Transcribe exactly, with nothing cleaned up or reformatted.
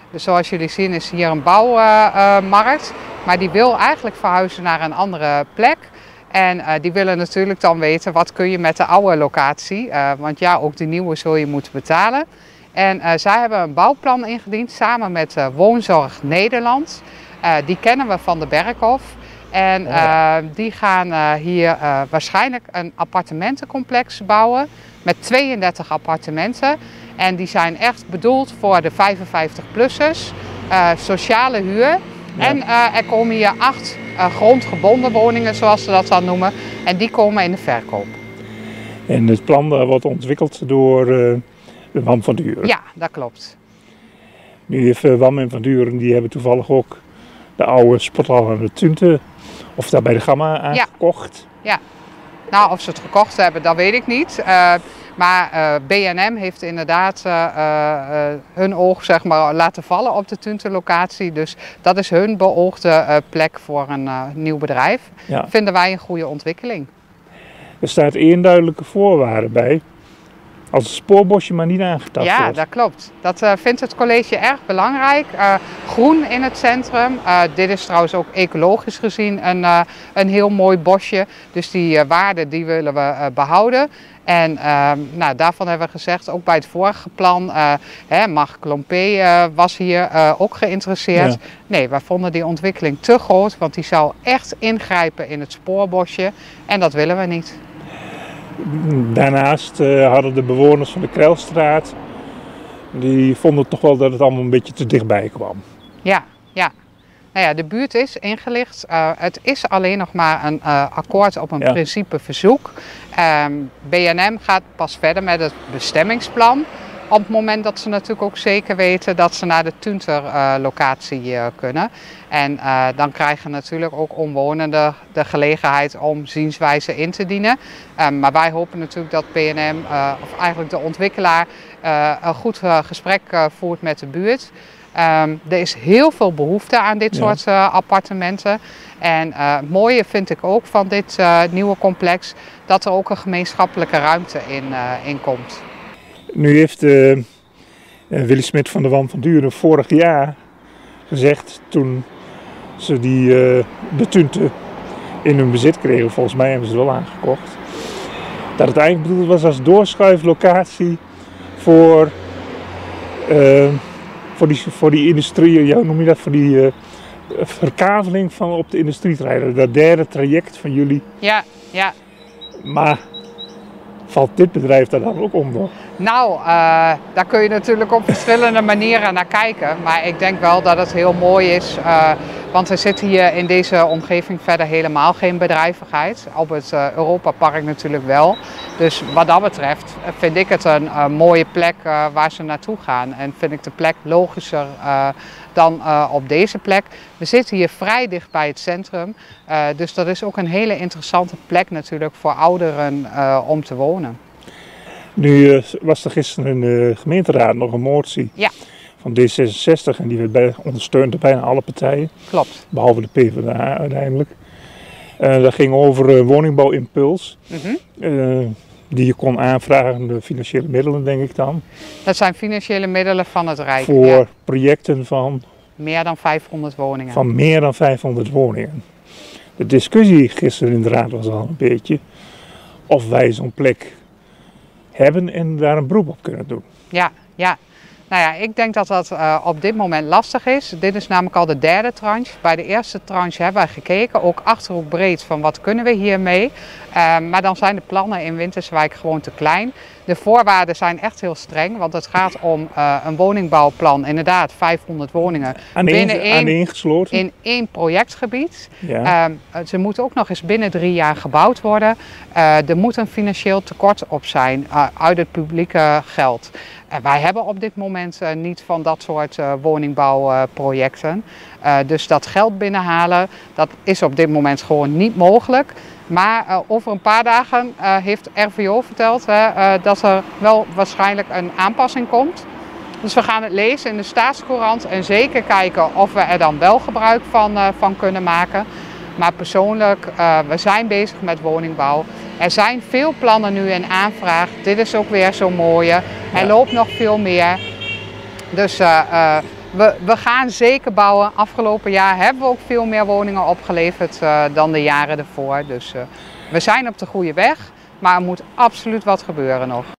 Dus zoals jullie zien is hier een bouwmarkt, uh, maar die wil eigenlijk verhuizen naar een andere plek. En uh, die willen natuurlijk dan weten wat kun je met de oude locatie, uh, want ja, ook de nieuwe zul je moeten betalen. En uh, zij hebben een bouwplan ingediend samen met uh, Woonzorg Nederland. Uh, die kennen we van de Berkhof. En uh, die gaan uh, hier uh, waarschijnlijk een appartementencomplex bouwen met tweeëndertig appartementen. En die zijn echt bedoeld voor de vijfenvijftig-plussers, uh, sociale huur. Ja. En uh, er komen hier acht uh, grondgebonden woningen, zoals ze dat dan noemen. En die komen in de verkoop. En het plan uh, wordt ontwikkeld door uh, de W A M van Duren? Ja, dat klopt. Nu heeft uh, W A M en Van Duren, die hebben toevallig ook de oude sporthal aan de Tunte, of daar bij de Gamma aangekocht. Ja. ja, nou of ze het gekocht hebben, dat weet ik niet. Uh, maar uh, B en M heeft inderdaad uh, uh, hun oog zeg maar, laten vallen op de Tunte locatie. Dus dat is hun beoogde uh, plek voor een uh, nieuw bedrijf. Ja. Vinden wij een goede ontwikkeling. Er staat één duidelijke voorwaarde bij. Als het spoorbosje maar niet aangetast ja, wordt. Ja, dat klopt. Dat uh, vindt het college erg belangrijk. Uh, groen in het centrum. Uh, dit is trouwens ook ecologisch gezien een, uh, een heel mooi bosje. Dus die uh, waarde die willen we uh, behouden. En uh, nou, daarvan hebben we gezegd, ook bij het vorige plan, uh, hè, Marc Klompé uh, was hier uh, ook geïnteresseerd. Ja. Nee, wij vonden die ontwikkeling te groot, want die zou echt ingrijpen in het spoorbosje. En dat willen we niet. Daarnaast uh, hadden de bewoners van de Krijlstraat, die vonden toch wel dat het allemaal een beetje te dichtbij kwam. Ja, ja. Nou ja, de buurt is ingelicht. Uh, het is alleen nog maar een uh, akkoord op een ja. principeverzoek. Um, B en M gaat pas verder met het bestemmingsplan. Op het moment dat ze natuurlijk ook zeker weten dat ze naar de Tunter uh, locatie uh, kunnen. En uh, dan krijgen natuurlijk ook omwonenden de gelegenheid om zienswijze in te dienen. Um, maar wij hopen natuurlijk dat B en M, uh, of eigenlijk de ontwikkelaar, uh, een goed uh, gesprek uh, voert met de buurt. Um, er is heel veel behoefte aan dit ja. soort uh, appartementen. En uh, het mooie vind ik ook van dit uh, nieuwe complex, dat er ook een gemeenschappelijke ruimte in, uh, in komt. Nu heeft uh, Willy Smit van de W A M van Duren vorig jaar gezegd, toen ze die, uh, de Tunte in hun bezit kregen, volgens mij hebben ze het wel aangekocht, dat het eigenlijk bedoeld was als doorschuiflocatie voor, uh, voor, die, voor die industrie, ja, hoe noem je dat, voor die uh, verkaveling van op de industrieterreinen, dat derde traject van jullie. Ja, ja. Maar valt dit bedrijf daar dan ook onder? Nou, uh, daar kun je natuurlijk op verschillende manieren naar kijken. Maar ik denk wel dat het heel mooi is. Uh, want er zit hier in deze omgeving verder helemaal geen bedrijvigheid. Op het uh, Europapark natuurlijk wel. Dus wat dat betreft vind ik het een uh, mooie plek uh, waar ze naartoe gaan. En vind ik de plek logischer uh, dan uh, op deze plek. We zitten hier vrij dicht bij het centrum. Uh, dus dat is ook een hele interessante plek natuurlijk voor ouderen uh, om te wonen. Nu uh, was er gisteren in de gemeenteraad nog een motie ja. van D zesenzestig en die werd bij, ondersteund door bijna alle partijen. Klopt. Behalve de PvdA uiteindelijk. Uh, dat ging over uh, woningbouwimpuls. Mm-hmm. uh, die je kon aanvragen, de financiële middelen denk ik dan. Dat zijn financiële middelen van het Rijk. Voor ja. projecten van? Meer dan vijfhonderd woningen. Van meer dan vijfhonderd woningen. De discussie gisteren in de raad was al een beetje of wij zo'n plek hebben en daar een beroep op kunnen doen. Ja, ja. Nou ja, ik denk dat dat uh, op dit moment lastig is. Dit is namelijk al de derde tranche. Bij de eerste tranche hebben wij gekeken, ook achterhoekbreed, van wat kunnen we hiermee. Uh, maar dan zijn de plannen in Winterswijk gewoon te klein. De voorwaarden zijn echt heel streng, want het gaat om uh, een woningbouwplan, inderdaad vijfhonderd woningen. Aan binnen één, in één projectgebied. Ja. Uh, ze moeten ook nog eens binnen drie jaar gebouwd worden. Uh, er moet een financieel tekort op zijn uh, uit het publieke geld. En wij hebben op dit moment uh, niet van dat soort uh, woningbouwprojecten. Uh, dus dat geld binnenhalen, dat is op dit moment gewoon niet mogelijk. Maar uh, over een paar dagen uh, heeft R V O verteld uh, uh, dat er wel waarschijnlijk een aanpassing komt. Dus we gaan het lezen in de Staatscourant en zeker kijken of we er dan wel gebruik van, uh, van kunnen maken. Maar persoonlijk, uh, we zijn bezig met woningbouw. Er zijn veel plannen nu in aanvraag. Dit is ook weer zo'n mooie. Er ja. loopt nog veel meer. Dus uh, uh, we, we gaan zeker bouwen. Afgelopen jaar hebben we ook veel meer woningen opgeleverd uh, dan de jaren ervoor. Dus uh, we zijn op de goede weg, maar er moet absoluut wat gebeuren nog.